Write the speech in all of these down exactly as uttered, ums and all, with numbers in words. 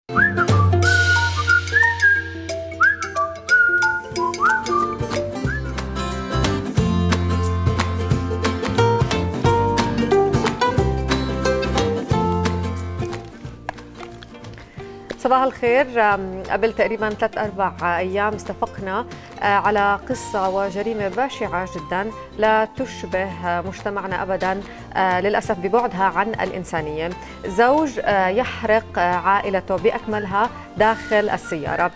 صباح الخير. قبل تقريبا ثلاث أربع أيام استفقنا على قصة وجريمة بشعة جدا لا تشبه مجتمعنا أبدا للأسف ببعدها عن الإنسانية. زوج يحرق عائلته بأكملها داخل السيارة.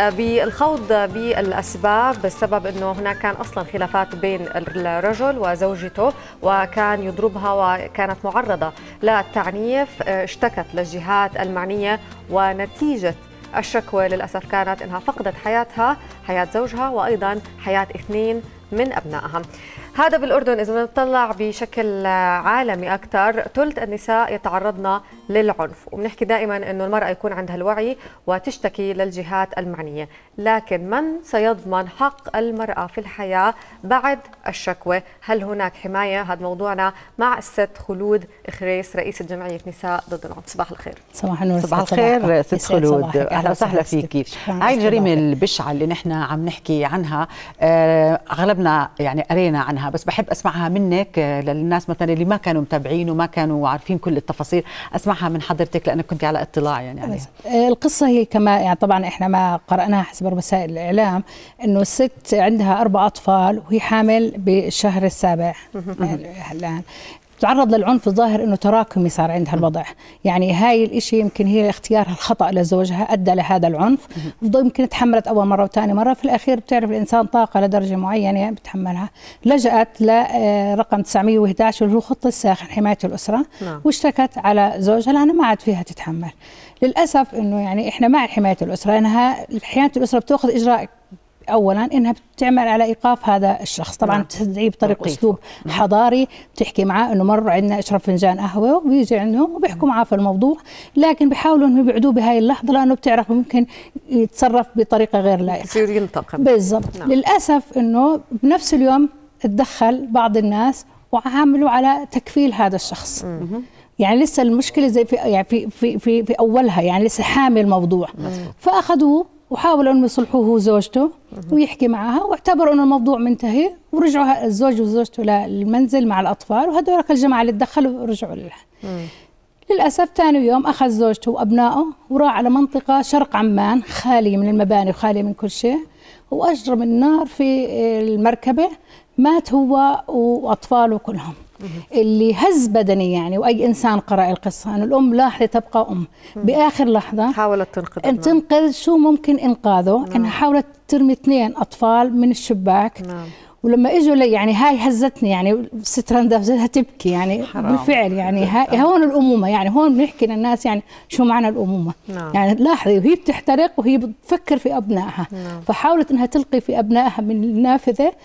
بالخوض بالأسباب السبب أنه هناك كان أصلا خلافات بين الرجل وزوجته وكان يضربها وكانت معرضة للتعنيف. اشتكت للجهات المعنية ونتيجة الشكوى للأسف كانت أنها فقدت حياتها، حياة زوجها، وأيضا حياة اثنين من أبنائها. هذا بالأردن. إذا نطلع بشكل عالمي أكثر، ثلث النساء يتعرضن للعنف، وبنحكي دائما أنه المرأة يكون عندها الوعي وتشتكي للجهات المعنية، لكن من سيضمن حق المرأة في الحياة بعد الشكوى؟ هل هناك حماية؟ هذا موضوعنا مع الست خلود خريس رئيسة جمعية نساء ضد العنف. صباح الخير. صباح النور. صباح الخير ست خلود، أهلا وسهلا فيكي. هاي الجريمة البشعة اللي نحن عم نحكي عنها آه أغلبنا يعني قرينا عنها، بس بحب أسمعها منك للناس مثلا اللي ما كانوا متابعين وما كانوا عارفين كل التفاصيل، أسمعها من حضرتك لأنك كنت على اطلاع يعني عليها. القصة هي كما يعني طبعا إحنا ما قرأناها حسب وسائل الإعلام، إنه الست عندها أربع أطفال وهي حامل بالشهر السابع الآن، تعرض للعنف. الظاهر انه تراكمي صار عندها الوضع، يعني هاي الاشي يمكن هي اختيارها الخطأ لزوجها ادى لهذا العنف. يمكن تحملت اول مره وثاني مره، في الاخير بتعرف الانسان طاقه لدرجه معينه بتحملها. لجأت لرقم تسعمية وإحدى عشر اللي هو خط الساخن حمايه الاسره، نعم. واشتكت على زوجها لانها ما عاد فيها تتحمل. للاسف انه يعني احنا مع حمايه الاسره، انها حمايه الاسره بتاخذ اجراء اولا انها بتعمل على ايقاف هذا الشخص، طبعا بتدعيه بطريقه اسلوب حضاري، بتحكي معاه انه مر عندنا اشرب فنجان قهوه وبيجي عندهم وبيحكوا معاه في الموضوع، لكن بيحاولوا انه يبعدوه بهاي اللحظه لانه بتعرف ممكن يتصرف بطريقه غير لائقه، يصير ينتقم. بالضبط. نعم. للاسف انه بنفس اليوم تدخل بعض الناس وعملوا على تكفيل هذا الشخص. مم. يعني لسه المشكله زي في يعني في في في, في اولها، يعني لسه حامل الموضوع. مم. فاخذوه وحاولوا انهم يصلحوه هو وزوجته ويحكي معها، واعتبروا انه الموضوع منتهي، ورجعوا الزوج وزوجته للمنزل مع الاطفال، وهذول الجماعه اللي تدخلوا ورجعوا لها. للاسف ثاني يوم اخذ زوجته وابنائه وراح على منطقه شرق عمان خاليه من المباني وخاليه من كل شيء، واجرم النار في المركبه، مات هو واطفاله كلهم. اللي هز بدني يعني، واي انسان قرأ القصه انه الام لا تبقى ام، باخر لحظه حاولت تنقذ ان تنقذ شو ممكن انقاذه. نعم. انها حاولت ترمي اثنين اطفال من الشباك. نعم. ولما اجوا لي يعني هاي هزتني، يعني ست رندا بدها تبكي يعني حرام. بالفعل يعني هاي هون الامومه، يعني هون بنحكي للناس يعني شو معنى الامومه. نعم. يعني لاحظي وهي بتحترق وهي بتفكر في ابنائها. نعم. فحاولت انها تلقي في ابنائها من النافذه،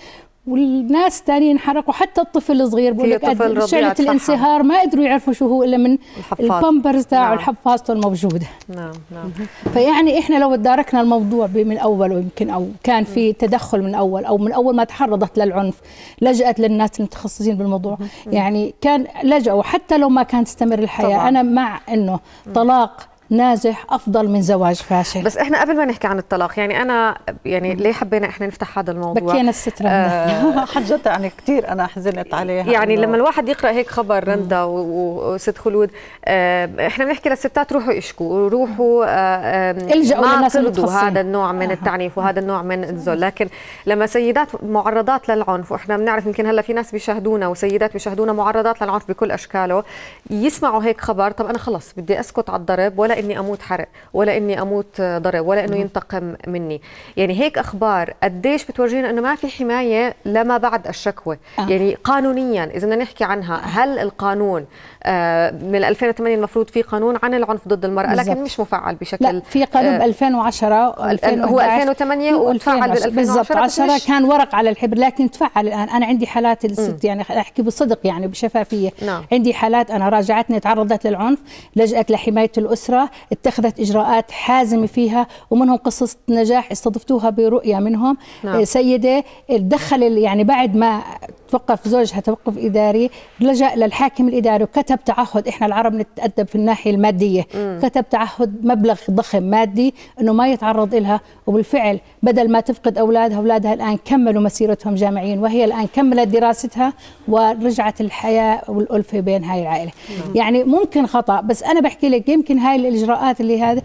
والناس الثانيين انحرقوا، حتى الطفل الصغير بقول لك شعلة الانصهار ما قدروا يعرفوا شو هو الا من البامبرز تاعه الحفاظته الموجوده. نعم نعم. فيعني احنا لو تداركنا الموضوع من اول، ويمكن او كان في تدخل من اول، او من اول ما تعرضت للعنف لجأت للناس المتخصصين بالموضوع، يعني كان لجأوا حتى لو ما كانت تستمر الحياه. طبعا. انا مع انه طلاق ناجح افضل من زواج فاشل. بس احنا قبل ما نحكي عن الطلاق، يعني انا يعني ليه حبينا احنا نفتح هذا الموضوع؟ بكينا الست رندا. آه حجت يعني كثير، انا حزنت عليها. يعني لما الواحد يقرا هيك خبر رندا وست خلود، آه احنا بنحكي للستات روحوا اشكوا، روحوا آه الجأوا ما ترضوا هذا النوع من التعنيف وهذا النوع من الذل. لكن لما سيدات معرضات للعنف، واحنا بنعرف يمكن هلا في ناس بيشاهدونا وسيدات بيشاهدونا معرضات للعنف بكل اشكاله، يسمعوا هيك خبر، طب انا خلص بدي اسكت على الضرب، ولا اني اموت حرق، ولا اني اموت ضرب، ولا انه ينتقم مني. يعني هيك اخبار قديش بتورجينا انه ما في حمايه لما بعد الشكوى. آه. يعني قانونيا اذا بدنا نحكي عنها، هل القانون آه من ألفين وثمانية المفروض في قانون عن العنف ضد المراه، بالزبط. لكن مش مفعل بشكل. لا، في قانون آه ألفين وعشرة هو ألفين وثمانية وتفعل بال ألفين وعشرة، عشرة كان ورق على الحبر، لكن تفعل الان. انا عندي حالات الست، يعني احكي بصدق يعني بشفافيه. نعم. عندي حالات انا راجعتني تعرضت للعنف، لجأت لحمايه الاسره، فتره اتخذت اجراءات حازمه فيها، ومنهم قصص نجاح استضفتوها برؤيه منهم. نعم. سيده تدخل يعني بعد ما توقف زوجها توقف اداري، لجأ للحاكم الاداري وكتب تعهد، احنا العرب نتأدب في الناحيه الماديه، مم. كتب تعهد مبلغ ضخم مادي انه ما يتعرض لها، وبالفعل بدل ما تفقد اولادها، اولادها الان كملوا مسيرتهم جامعيين، وهي الان كملت دراستها ورجعت الحياه والالفه بين هاي العائله. مم. يعني ممكن خطا، بس انا بحكي لك يمكن هاي الاجراءات اللي هذا،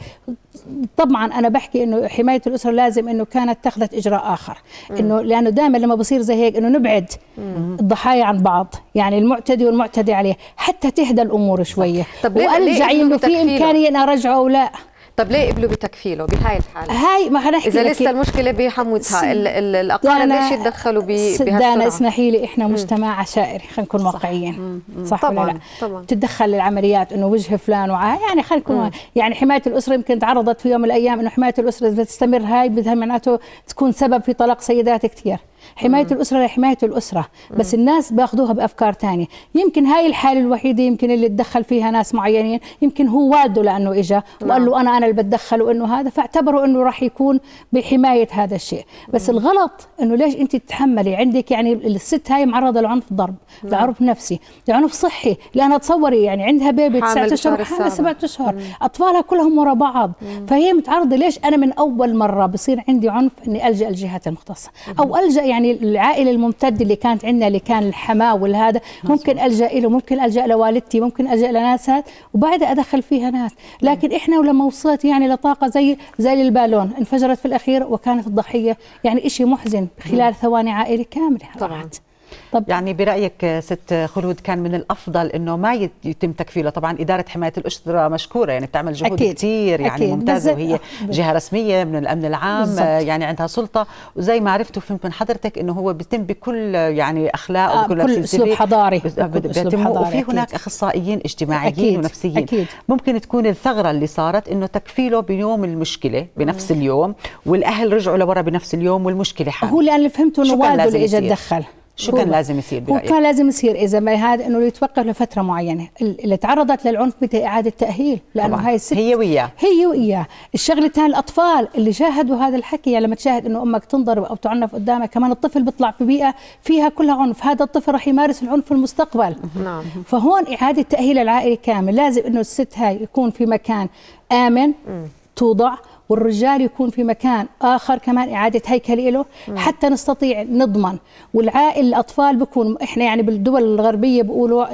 طبعا انا بحكي انه حمايه الاسره لازم انه كانت اتخذت اجراء اخر، انه لانه دائما لما بصير زي هيك انه نبعد مم. الضحايا عن بعض، يعني المعتدي والمعتدي عليه حتى تهدى الامور شويه، والجا انه في امكانيه ان ارجعه او لا. طب ليه قبلوا بتكفيله بهاي الحاله؟ هاي ما خلينا نحكي اذا لسه المشكله بحموتها، الاقارب ليش يتدخلوا بهالسرعه؟ دانا اسمحي لي، احنا مجتمع عشائري، خلينا نكون واقعيين، صح, صح طبعا ولا لا؟ طبعا تتدخل العمليات انه وجه فلان وعا، يعني خلينا نكون يعني حمايه الاسره يمكن تعرضت في يوم من الايام انه حمايه الاسره اذا تستمر هاي بدها معناته تكون سبب في طلاق سيدات كثير. حماية مم. الأسرة لحماية الأسرة، بس مم. الناس بياخذوها بأفكار تانية. يمكن هاي الحالة الوحيدة يمكن اللي تدخل فيها ناس معينين، يمكن هو والده لأنه إجا وقال له أنا أنا اللي بتدخل، وإنه هذا فاعتبروا إنه راح يكون بحماية هذا الشيء. بس مم. الغلط إنه ليش أنت تتحملي عندك، يعني الست هاي معرضة لعنف ضرب، لعنف نفسي، لعنف صحي، لأنها تصوري يعني عندها بيبي تسعة أشهر حامل سبعة أشهر، أطفالها كلهم ورا بعض، مم. فهي متعرضة. ليش أنا من أول مرة بصير عندي عنف إني ألجأ الجهات المختصة أو ألجأ يعني العائله الممتده اللي كانت عندنا اللي كان الحماه والهذا، ممكن الجا له، ممكن الجا لوالدتي، ممكن الجا لناس هاد وبعدها ادخل فيها ناس. لكن احنا ولما وصلت يعني لطاقه زي زي البالون انفجرت في الاخير، وكانت الضحيه يعني شيء محزن خلال ثواني عائله كامله طبعا. طب يعني برأيك ست خلود كان من الأفضل إنه ما يتم تكفيله؟ طبعا إدارة حماية الأسرة مشكورة، يعني بتعمل جهود أكيد كتير يعني أكيد ممتازة، وهي جهة رسمية من الأمن العام بالزبط. يعني عندها سلطة، وزي ما عرفتوا فهمت من حضرتك إنه هو بيتم بكل يعني أخلاق آه وبكل أسلوب حضاري، بيتم، وفي هناك أكيد أخصائيين اجتماعيين أكيد ونفسيين أكيد. ممكن تكون الثغرة اللي صارت إنه تكفيله بيوم المشكلة بنفس مم. اليوم، والأهل رجعوا لورا بنفس اليوم والمشكلة حامل. هو اللي أنا فهمته إنه والده اللي إجا تدخل. شو كان لازم يصير برأيك؟ هو كان لازم يصير إذا ما هذا إنه يتوقف لفترة معينة، اللي تعرضت للعنف بدها إعادة تأهيل، لأنه هاي الست هي وياه هي وياه. الشغلة الثانية الأطفال اللي شاهدوا هذا الحكي، يعني لما تشاهد إنه أمك تنضرب أو تعنف قدامك، كمان الطفل بيطلع في بيئة فيها كلها عنف، هذا الطفل راح يمارس العنف في المستقبل. نعم. فهون إعادة تأهيل العائلة كامل، لازم إنه الست هاي يكون في مكان آمن م. توضع، والرجال يكون في مكان آخر كمان إعادة هيكل له حتى نستطيع نضمن. والعائل الأطفال بكون إحنا يعني بالدول الغربية بيقولوا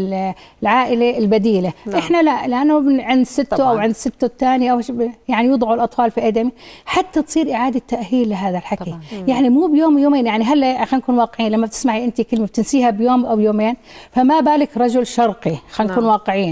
العائلة البديلة، نعم. إحنا لا، لأنه عند سته طبعاً. أو عند سته الثاني أو يعني يوضعوا الأطفال في أيديهم حتى تصير إعادة تأهيل لهذا الحكي طبعاً. يعني مو بيوم يومين، يعني هلا خلينا نكون واقعيين، لما بتسمعي أنت كلمة بتنسيها بيوم أو يومين، فما بالك رجل شرقي، خلينا نكون نعم. واقعيين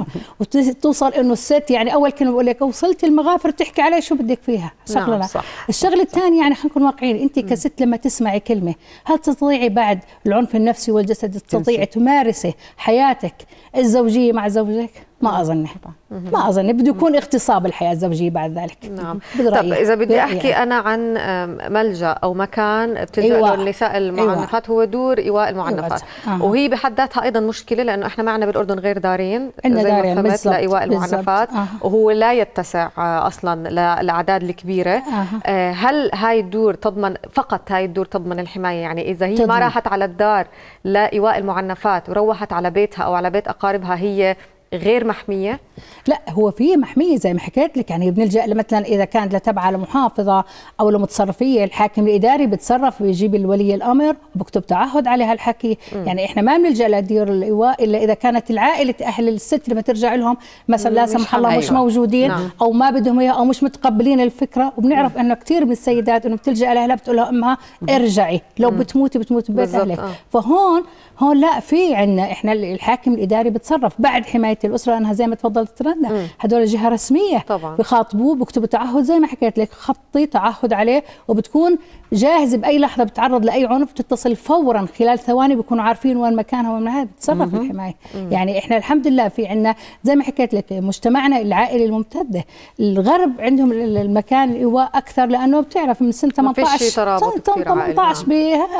وتوصل إنه الست يعني أول كلمة بقول لك وصلت المغافر تحكي عليه شو بدك فيها. نعم صح. الشغله الثانيه يعني خلينا نكون واقعيين، انت كست لما تسمعي كلمه هل تستطيعي بعد العنف النفسي والجسدي تستطيعي تمارسي حياتك الزوجيه مع زوجك؟ ما اظن ما اظن بده يكون اغتصاب الحياه الزوجيه بعد ذلك. نعم. طب اذا بدي احكي انا عن ملجا او مكان بتلجا له النساء المعنفات، هو دور ايواء المعنفات، آه. وهي بحد ذاتها ايضا مشكله، لانه احنا معنا بالاردن غير دارين زي ما فهمت لايواء المعنفات، آه. وهو لا يتسع اصلا للاعداد الكبيره. آه. هل هاي الدور تضمن فقط هاي الدور تضمن الحمايه؟ يعني اذا هي تضمن. ما راحت على الدار لايواء المعنفات وروحت على بيتها او على بيت اقاربها، هي غير محمية؟ لا، هو في محمية زي ما حكيت لك، يعني بنلجأ مثلا إذا كانت لتبع لمحافظة أو لمتصرفية، الحاكم الإداري بتصرف ويجيب الولي الأمر وبكتب تعهد على هالحكي. م. يعني إحنا ما بنلجأ لدير الإيواء إلا إذا كانت العائلة أهل الست لما ترجع لهم مثلا لا سمح الله مش موجودين، نعم. أو ما بدهم إياها أو مش متقبلين الفكرة. وبنعرف إنه كثير من السيدات إنه بتلجأ لأهلها بتقول لها أمها ارجعي، لو م. بتموتي بتموتي ببيت أهلك. آه. فهون هون لا، في عندنا إحنا الحاكم الإداري بتصرف بعد حماية الأسرة، أنها زي ما تفضلت رندا هدول جهة رسمية طبعا بخاطبوه بكتبوا تعهد زي ما حكيت لك، خطي تعهد عليه، وبتكون جاهز بأي لحظة بتعرض لأي عنف تتصل فورا خلال ثواني، بيكونوا عارفين وين مكانها وين هذا بتصرف الحماية. مم. يعني إحنا الحمد لله في عندنا زي ما حكيت لك مجتمعنا العائلي الممتدة. الغرب عندهم المكان الإيواء أكثر، لأنه بتعرف من سنة ثمانية عشر ثمانية عشر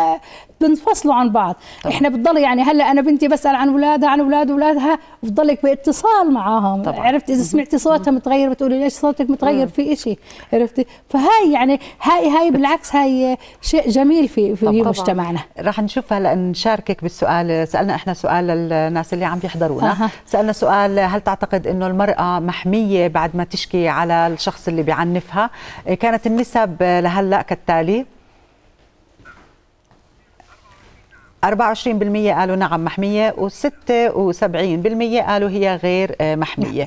بنفصلوا عن بعض. طبعا. احنا بتضل يعني هلا انا بنتي بسال عن اولادها عن اولاد اولادها بتضلك باتصال معاهم طبعا. عرفت اذا سمعتي صوتها متغير بتقولي ليش صوتك متغير في شيء، عرفتي؟ فهاي يعني هاي هاي بالعكس هاي شيء جميل في في مجتمعنا. راح نشوف هلا نشاركك بالسؤال. سالنا احنا سؤال للناس اللي عم يحضرونا، أه. سالنا سؤال: هل تعتقد انه المراه محميه بعد ما تشكي على الشخص اللي بيعنفها؟ كانت النسب لهلا كالتالي: أربعة وعشرين بالمئة قالوا نعم محمية، وستة وسبعين بالمئة قالوا هي غير محمية.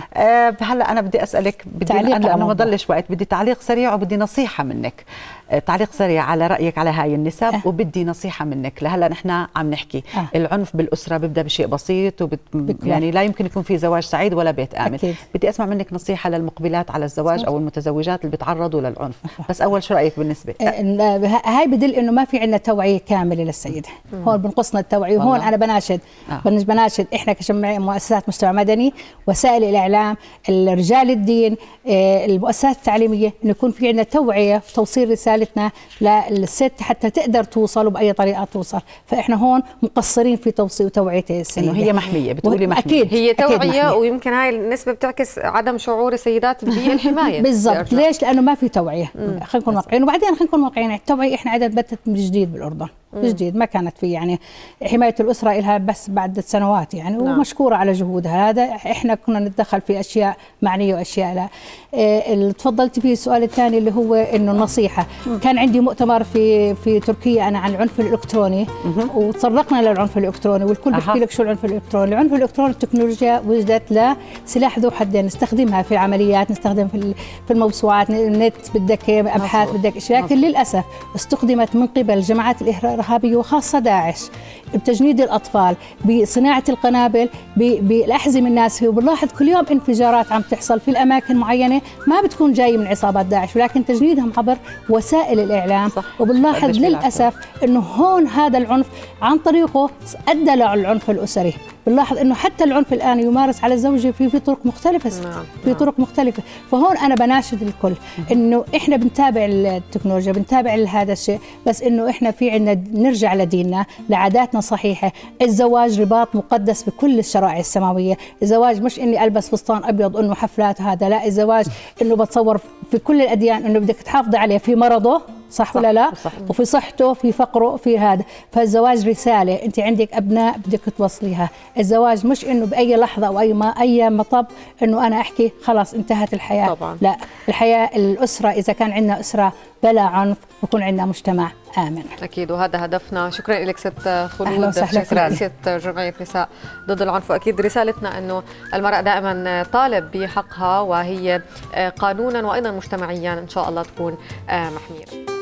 آه هلا أنا بدي أسألك، بدي لأنه ما ضلش وقت، بدي تعليق سريع وبدي نصيحة منك. آه تعليق سريع على رأيك على هاي النسب، أه. وبدي نصيحة منك. لهلا نحن عم نحكي أه. العنف بالأسرة بيبدأ بشيء بسيط وبت... يعني لا يمكن يكون في زواج سعيد ولا بيت آمن. أكيد. بدي أسمع منك نصيحة للمقبلات على الزواج أو المتزوجات اللي بيتعرضوا للعنف. أه. بس أول شو رأيك بالنسبة؟ آه هاي بدل إنه ما في عندنا توعية كاملة للسيدة. مم. هون بنقصنا التوعية، وهون أنا بناشد آه. بناشد إحنا كجمعية مؤسسات مجتمع مدني، وسائل الإعلام، الرجال الدين، المؤسسات التعليمية، إنه يكون في عندنا توعية توصيل رسالتنا للست حتى تقدر توصل وبأي طريقة توصل. فإحنا هون مقصرين في توصيل وتوعية السيدة. إنه هي محمية، بتقولي محمية. أكيد هي توعية، أكيد ويمكن هاي النسبة بتعكس عدم شعور السيدات بالحماية. بالضبط. ليش؟ لأنه ما في توعية. خلينا نكون واقعيين، وبعدين خلينا نكون واقعيين، التوعية إحنا عدد بتت من جديد بالأردن، جديد ما كانت في يعني حماية الأسرة إلها بس بعد سنوات يعني. نعم. ومشكورة على جهودها. هذا إحنا كنا نتدخل في أشياء معنية وأشياء لا. إيه اللي تفضلت فيه السؤال الثاني اللي هو إنه النصيحة. م. كان عندي مؤتمر في في تركيا أنا عن العنف الإلكتروني، وتطرقنا للعنف الإلكتروني، والكل بيحكي لك شو العنف الإلكتروني. العنف الإلكتروني التكنولوجيا وجدت لسلاح ذو حدين، نستخدمها في العمليات، نستخدم في في الموسوعات، النت بدك أبحاث بدك أشياء، لكن للأسف استخدمت من قبل جماعات الإرهابية وخاصة داعش بتجنيد الأطفال، بصناعة القنابل، بالأحزمة الناسفة. وبنلاحظ كل يوم انفجارات عم تحصل في الأماكن معينة ما بتكون جاي من عصابات داعش، ولكن تجنيدهم عبر وسائل الإعلام. وبنلاحظ للأسف إنه هون هذا العنف عن طريقه أدى للعنف الأسري. بنلاحظ إنه حتى العنف الآن يمارس على الزوجة في في طرق مختلفة. نعم. في طرق مختلفة. فهون أنا بناشد الكل إنه إحنا بنتابع التكنولوجيا، بنتابع هذا الشيء، بس إنه إحنا في عندنا نرجع لديننا، لعاداتنا صحيحة. الزواج رباط مقدس في كل الشرائع السماوية. الزواج مش إني ألبس فستان أبيض إنه حفلات، هذا لا. الزواج إنه بتصور في كل الأديان إنه بدك تحافظي عليه في مرضه، صح, صح ولا لا؟ صح. وفي صحته، في فقره، في هذا. فالزواج رسالة، أنت عندك أبناء بدك توصليها. الزواج مش إنه بأي لحظة أو أي ما أي مطب إنه أنا أحكي خلاص انتهت الحياة. طبعا. لا، الحياة الأسرة إذا كان عندنا أسرة بلا عنف بكون عندنا مجتمع آمن. أكيد، وهذا هدفنا. شكرا لك ست خلود، رئيسة جمعية نساء ضد العنف. وأكيد رسالتنا أنه المرأة دائما طالب بحقها، وهي قانونا وأيضا مجتمعيا إن شاء الله تكون محمية.